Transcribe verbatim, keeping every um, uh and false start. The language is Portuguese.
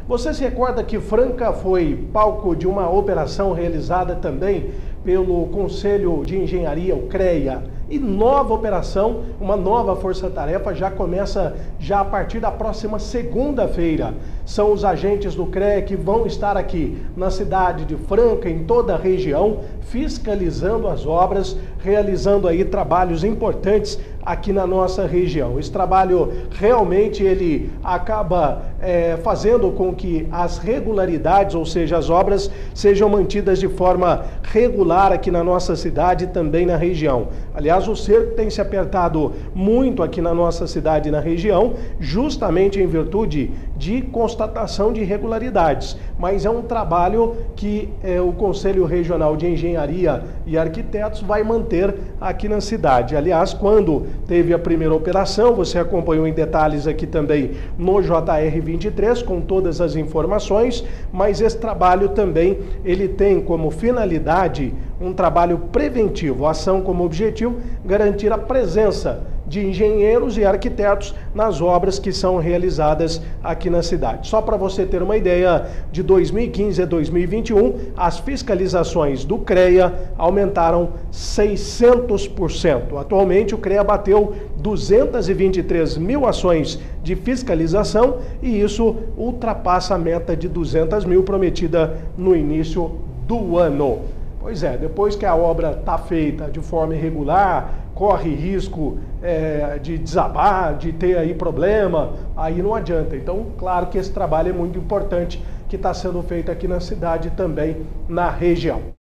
Você se recorda que Franca foi palco de uma operação realizada também pelo Conselho de Engenharia, o CREA, e nova operação, uma nova força-tarefa já começa já a partir da próxima segunda-feira. São os agentes do CREA que vão estar aqui na cidade de Franca, em toda a região, fiscalizando as obras, realizando aí trabalhos importantes aqui na nossa região. Esse trabalho realmente ele acaba é, fazendo com que as regularidades, ou seja, as obras, sejam mantidas de forma regular aqui na nossa cidade e também na região. Aliás, o cerco tem se apertado muito aqui na nossa cidade e na região, justamente em virtude de constatação de irregularidades. Mas é um trabalho que é, o Conselho Regional de Engenharia e Arquitetos vai manter aqui na cidade. Aliás, quando teve a primeira operação, você acompanhou em detalhes aqui também no J R vinte e três, com todas as informações, mas esse trabalho também ele tem como finalidade um trabalho preventivo, ação como objetivo, garantir a presença de engenheiros e arquitetos nas obras que são realizadas aqui na cidade. Só para você ter uma ideia, de dois mil e quinze a dois mil e vinte e um, as fiscalizações do CREA aumentaram seiscentos por cento. Atualmente o CREA bateu duzentas e vinte e três mil ações de fiscalização e isso ultrapassa a meta de duzentas mil prometida no início do ano. Pois é, depois que a obra está feita de forma irregular, corre risco é, de desabar, de ter aí problema, aí não adianta. Então, claro que esse trabalho é muito importante que está sendo feito aqui na cidade e também na região.